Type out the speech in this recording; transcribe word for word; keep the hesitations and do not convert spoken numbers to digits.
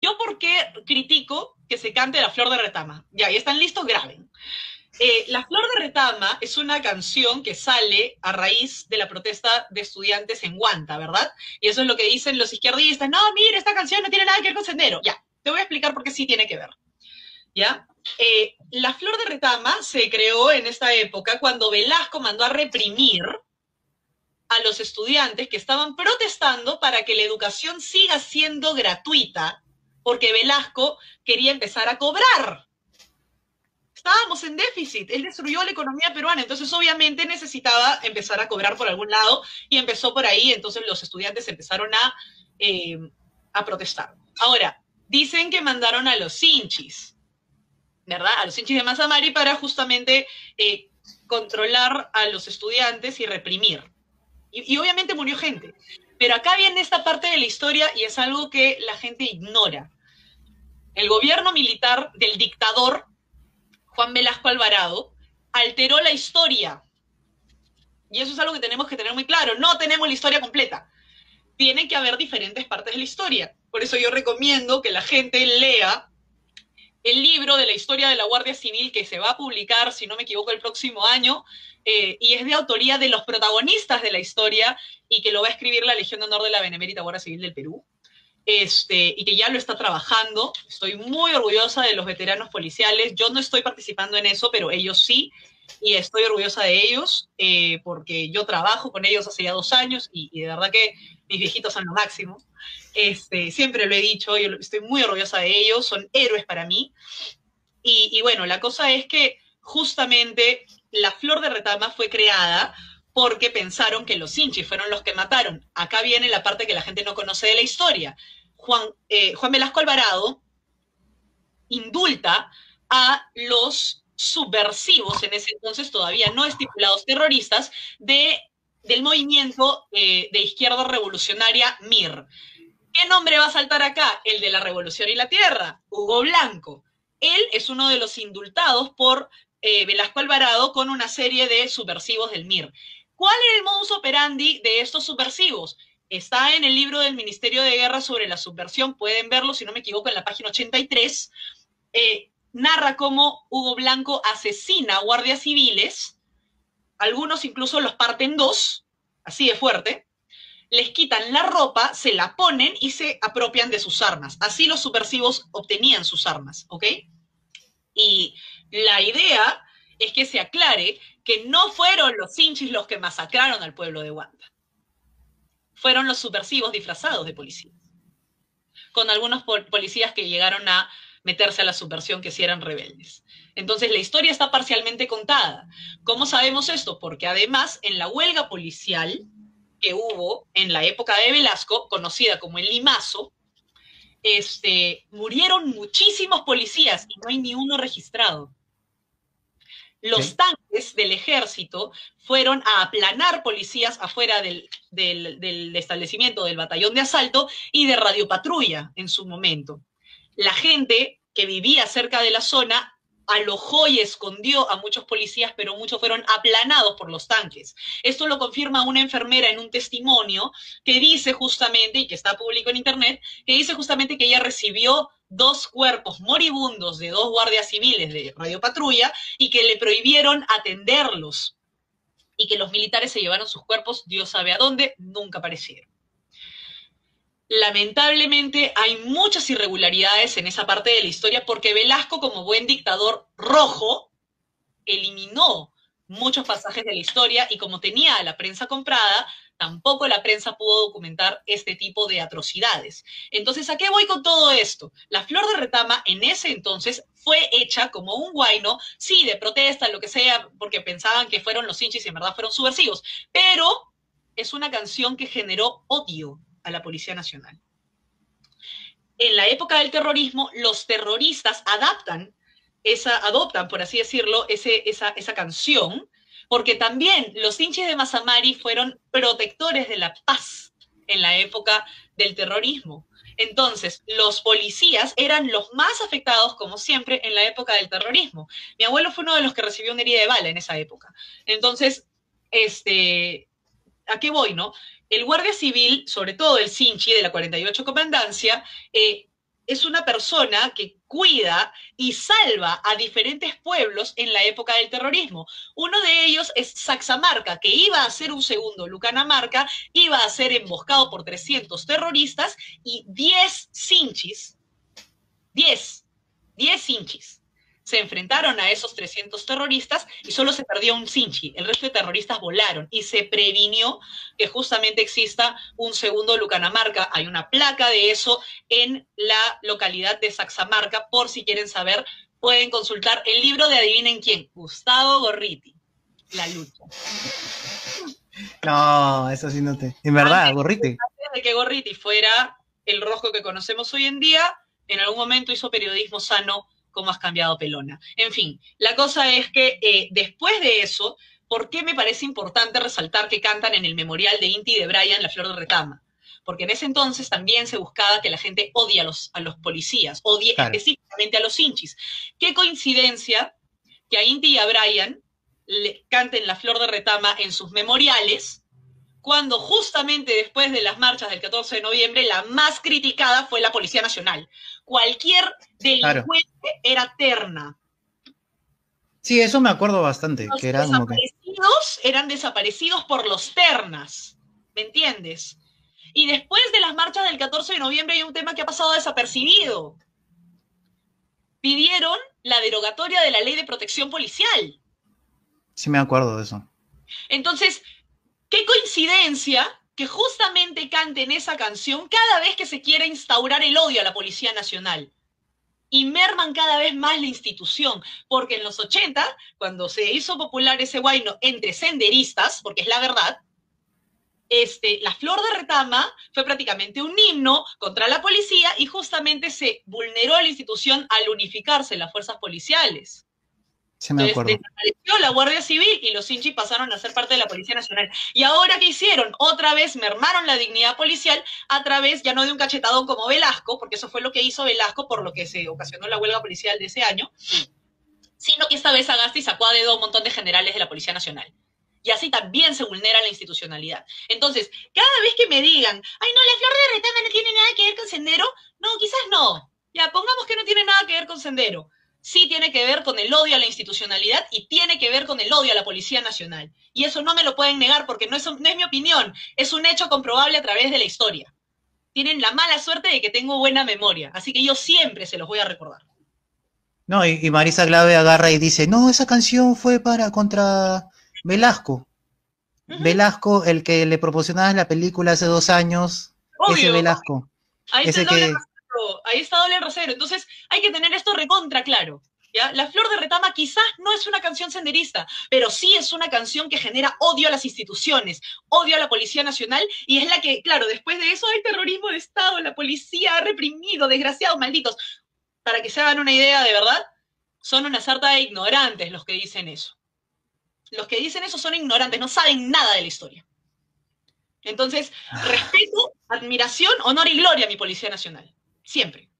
¿Yo por qué critico que se cante La Flor de Retama? Ya, ¿y están listos? Graben. Eh, La Flor de Retama es una canción que sale a raíz de la protesta de estudiantes en Huanta, ¿verdad? Y eso es lo que dicen los izquierdistas. No, mire, esta canción no tiene nada que ver con Sendero. Ya, te voy a explicar por qué sí tiene que ver. ¿Ya? Eh, la Flor de Retama se creó en esta época cuando Velasco mandó a reprimir a los estudiantes que estaban protestando para que la educación siga siendo gratuita, porque Velasco quería empezar a cobrar. Estábamos en déficit, él destruyó la economía peruana, entonces obviamente necesitaba empezar a cobrar por algún lado y empezó por ahí, entonces los estudiantes empezaron a, eh, a protestar. Ahora, dicen que mandaron a los hinchis, ¿verdad? A los hinchis de Mazamari para justamente eh, controlar a los estudiantes y reprimir. Y, y obviamente murió gente. Pero acá viene esta parte de la historia y es algo que la gente ignora. El gobierno militar del dictador Juan Velasco Alvarado alteró la historia. Y eso es algo que tenemos que tener muy claro. No tenemos la historia completa. Tiene que haber diferentes partes de la historia. Por eso yo recomiendo que la gente lea el libro de la historia de la Guardia Civil que se va a publicar, si no me equivoco, el próximo año, eh, y es de autoría de los protagonistas de la historia y que lo va a escribir la Legión de Honor de la Benemérita Guardia Civil del Perú. Este, y que ya lo está trabajando. Estoy muy orgullosa de los veteranos policiales. Yo no estoy participando en eso, pero ellos sí, y estoy orgullosa de ellos, eh, porque yo trabajo con ellos hace ya dos años, y, y de verdad que mis viejitos son lo máximo. Este, siempre lo he dicho, yo estoy muy orgullosa de ellos, son héroes para mí. Y, y bueno, la cosa es que justamente la Flor de Retama fue creada porque pensaron que los hinchis fueron los que mataron. Acá viene la parte que la gente no conoce de la historia. Juan, eh, Juan Velasco Alvarado indulta a los subversivos, en ese entonces todavía no estipulados terroristas, de, del movimiento eh, de izquierda revolucionaria M I R. ¿Qué nombre va a saltar acá? El de la Revolución y la Tierra, Hugo Blanco. Él es uno de los indultados por eh, Velasco Alvarado con una serie de subversivos del M I R. ¿Cuál era el modus operandi de estos subversivos? Está en el libro del Ministerio de Guerra sobre la subversión, pueden verlo, si no me equivoco, en la página ochenta y tres. Eh, narra cómo Hugo Blanco asesina guardias civiles, algunos incluso los parten en dos, así de fuerte, les quitan la ropa, se la ponen y se apropian de sus armas. Así los subversivos obtenían sus armas, ¿ok? Y la idea es que se aclare que no fueron los hinchis los que masacraron al pueblo de Huanta. Fueron los subversivos disfrazados de policías. Con algunos policías que llegaron a meterse a la subversión, que sí eran rebeldes. Entonces, la historia está parcialmente contada. ¿Cómo sabemos esto? Porque además, en la huelga policial que hubo en la época de Velasco, conocida como el Limazo, este, murieron muchísimos policías y no hay ni uno registrado. Los ¿Sí? tanques del ejército fueron a aplanar policías afuera del, del, del establecimiento del batallón de asalto y de radiopatrulla en su momento. La gente que vivía cerca de la zona alojó y escondió a muchos policías, pero muchos fueron aplanados por los tanques. Esto lo confirma una enfermera en un testimonio que dice justamente, y que está público en internet, que dice justamente que ella recibió dos cuerpos moribundos de dos guardias civiles de radiopatrulla y que le prohibieron atenderlos y que los militares se llevaron sus cuerpos, Dios sabe a dónde, nunca aparecieron. Lamentablemente hay muchas irregularidades en esa parte de la historia porque Velasco, como buen dictador rojo, eliminó muchos pasajes de la historia y como tenía a la prensa comprada, tampoco la prensa pudo documentar este tipo de atrocidades. Entonces, ¿a qué voy con todo esto? La Flor de Retama en ese entonces fue hecha como un guayno, sí, de protesta, lo que sea, porque pensaban que fueron los hinchis y en verdad fueron subversivos, pero es una canción que generó odio a la Policía Nacional. En la época del terrorismo, los terroristas adaptan esa, adoptan, por así decirlo, ese, esa, esa canción, porque también los hinchis de Mazamari fueron protectores de la paz en la época del terrorismo. Entonces, los policías eran los más afectados, como siempre, en la época del terrorismo. Mi abuelo fue uno de los que recibió una herida de bala en esa época. Entonces, este, ¿a qué voy, no? El guardia civil, sobre todo el Sinchi de la cuarenta y ocho Comandancia, eh, es una persona que cuida y salva a diferentes pueblos en la época del terrorismo. Uno de ellos es Saxamarca, que iba a ser un segundo Lucanamarca, iba a ser emboscado por trescientos terroristas y diez Sinchis, diez, diez Sinchis, se enfrentaron a esos trescientos terroristas y solo se perdió un Sinchi. El resto de terroristas volaron y se previnió que justamente exista un segundo Lucanamarca. Hay una placa de eso en la localidad de Saxamarca. Por si quieren saber, pueden consultar el libro de adivinen quién, Gustavo Gorriti, La lucha. No, eso sí no te... En verdad, antes, Gorriti. Antes de que Gorriti fuera el Rosco que conocemos hoy en día, en algún momento hizo periodismo sano. ¿Cómo has cambiado, pelona? En fin, la cosa es que eh, después de eso, ¿por qué me parece importante resaltar que cantan en el memorial de Inti de Brian La Flor de Retama? Porque en ese entonces también se buscaba que la gente odie a los, a los policías, odie claro. específicamente a los hinchis. Qué coincidencia que a Inti y a Brian le canten La Flor de Retama en sus memoriales, cuando justamente después de las marchas del catorce de noviembre, la más criticada fue la Policía Nacional. Cualquier delincuente claro. era terna. Sí, eso me acuerdo bastante. Los que era desaparecidos que... eran desaparecidos por los ternas, ¿me entiendes? Y después de las marchas del catorce de noviembre hay un tema que ha pasado desapercibido. Pidieron la derogatoria de la Ley de Protección Policial. Sí, me acuerdo de eso. Entonces, qué coincidencia que justamente canten esa canción cada vez que se quiere instaurar el odio a la Policía Nacional. Y merman cada vez más la institución, porque en los ochenta, cuando se hizo popular ese guayno entre senderistas, porque es la verdad, este, La Flor de Retama fue prácticamente un himno contra la policía y justamente se vulneró la institución al unificarse las fuerzas policiales. Sí, me acuerdo. Entonces, desapareció la Guardia Civil y los hinchis pasaron a ser parte de la Policía Nacional. Y ahora, ¿qué hicieron? Otra vez mermaron la dignidad policial a través, ya no de un cachetadón como Velasco, porque eso fue lo que hizo Velasco, por lo que se ocasionó la huelga policial de ese año, sino que esta vez Sagasti sacó a dedo a un montón de generales de la Policía Nacional. Y así también se vulnera la institucionalidad. Entonces, cada vez que me digan, ay, no, La Flor de Retama no tiene nada que ver con Sendero, no, quizás no. Ya, pongamos que no tiene nada que ver con Sendero. Sí tiene que ver con el odio a la institucionalidad y tiene que ver con el odio a la Policía Nacional. Y eso no me lo pueden negar porque no es, no es mi opinión, es un hecho comprobable a través de la historia. Tienen la mala suerte de que tengo buena memoria, así que yo siempre se los voy a recordar. No, y, y Marisa Glave agarra y dice, no, esa canción fue para contra Velasco. Uh-huh. Velasco, el que le proporcionaba la película hace dos años, obvio, ese Velasco. Ahí ese está que... el rasero, ahí está doble rasero. Entonces hay que tener esto recontra claro. ¿Ya? La Flor de Retama quizás no es una canción senderista, pero sí es una canción que genera odio a las instituciones, odio a la Policía Nacional, y es la que, claro, después de eso hay terrorismo de Estado, la policía ha reprimido, desgraciados, malditos. Para que se hagan una idea de verdad, son una sarta de ignorantes los que dicen eso. Los que dicen eso son ignorantes, no saben nada de la historia. Entonces, respeto, admiración, honor y gloria a mi Policía Nacional. Siempre.